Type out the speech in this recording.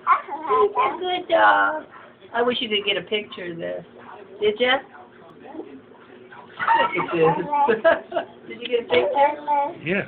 He's a good dog. I wish you could get a picture of this. Did ya? Look at this. Did you get a picture? Yeah.